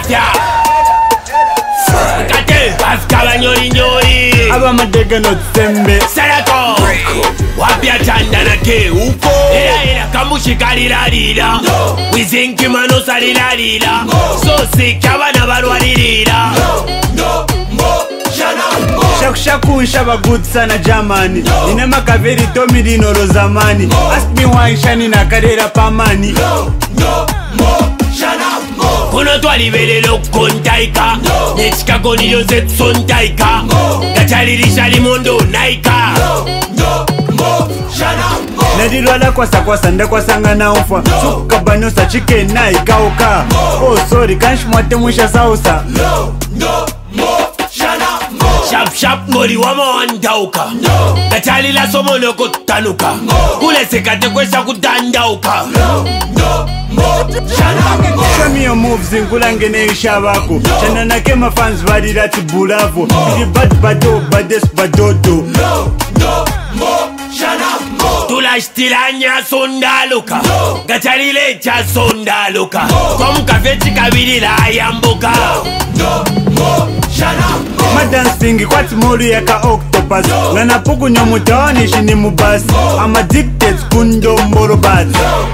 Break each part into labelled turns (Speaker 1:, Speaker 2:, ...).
Speaker 1: Mafia Kate Pascal nyori nyori
Speaker 2: Aba madega no tsembe
Speaker 1: Sarako Wapia chanda na ke uko Ila kamushika lila lila Wizinki mano salila lila So sick abana barwalilila
Speaker 2: Shaku shaba good sana Germany Nina makaveri tomiri noro zamani Ask me why shani na karera pamani
Speaker 1: Kuno twalibele lokontaika Nechikago niyo zetsontaika Gachalilisha limondo naika
Speaker 2: Nadirwala kwasa ndakwasanga na ufa Sukabanosa chicken na ikauka Oh sorry kanshi mwate mwisha sausa
Speaker 1: Shap ngoli wama wandauka Gachalila somo loko tanuka Kule sekate kwesha kutandauka
Speaker 2: Show me your moves inkulange neisha bako Chana nake mafans badira tibulavo Bidi bado bades badodo
Speaker 1: Tulashtilanya sondaluka Gachalile cha sondaluka Kwa mkafeti kabili la yambuka
Speaker 2: Madansingi kwati mori yaka octopus Ngana puku nyomutawani shini mubasi I'm addicted kundo mboro bati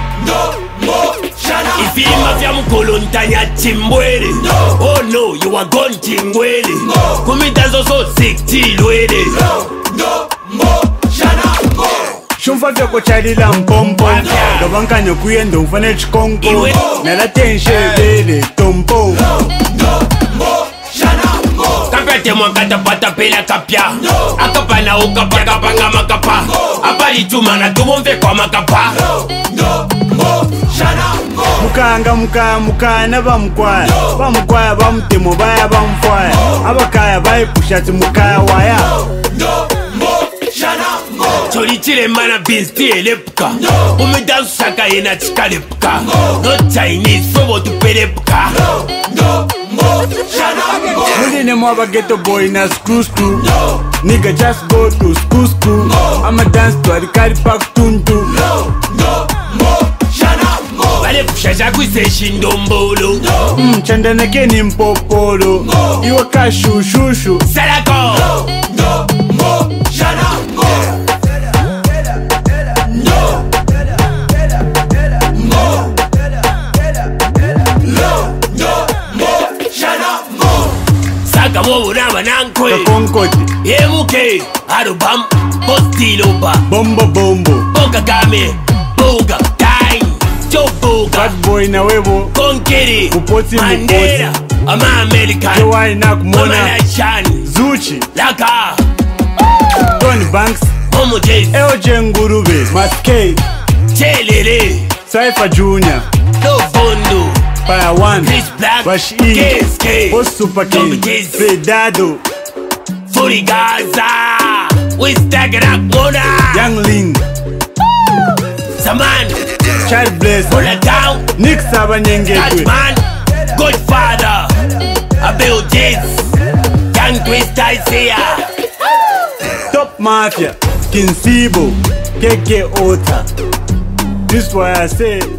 Speaker 1: Ifilima vya mkolo ntanya chimbwele Oh no, you are gone chingwele Kumitazo so sick chilwele
Speaker 2: Shumfa vyako chalila mpompo Dobankanyo kuyendo ufane chikonko Nala tenshe vele tompo
Speaker 1: Kapete mwakata pata pela kapya Akapana ukapa kapanga makapa Apali chuma na tumomve kwa makapa
Speaker 2: Mukanga na bamukwaya bamutemo baya bamufwaya Abakaya bayipushati mukaya waya
Speaker 1: Choli chile mana binsti elepuka Umidansu saka yena chikalepuka No Chinese fobo tupelepuka
Speaker 2: Muline mwaba ghetto boy na screw Nigga just go to school I'ma dance to Arikari Park tuntu
Speaker 1: Vale pushasha kuiseshi ndombolo
Speaker 2: Chanda nake ni mpopolo Iwa kashushushu
Speaker 1: Salako Saka mwobunaba nankwe
Speaker 2: Kakonkoti
Speaker 1: Yemuke Arubam Postiloba
Speaker 2: Bombo
Speaker 1: Boga game Boga time Joe Boga
Speaker 2: Bad boy na webo
Speaker 1: Konkiri
Speaker 2: Mupoti
Speaker 1: Mandela Ama American
Speaker 2: Jewai na kumona
Speaker 1: Mama Shani
Speaker 2: Zuchi
Speaker 1: Laka
Speaker 2: Tony Banks
Speaker 1: Momo Jace
Speaker 2: Eoje Ngurube Maskei
Speaker 1: Chelele
Speaker 2: Cypher Junior
Speaker 1: Lobondo
Speaker 2: Fire One
Speaker 1: Chris Black
Speaker 2: Bash E
Speaker 1: KSK
Speaker 2: Post Super
Speaker 1: Tommy
Speaker 2: King
Speaker 1: Jace
Speaker 2: Fredado
Speaker 1: Furi Gaza We Staggerak Mona
Speaker 2: Young Ling
Speaker 1: Saman
Speaker 2: Child Blazer
Speaker 1: Pull down
Speaker 2: Nick Sabanyengetwe
Speaker 1: Catman Godfather Abel Jace Young Twist Isaiah
Speaker 2: Top Mafia Kinsibo KK Ota This is why I say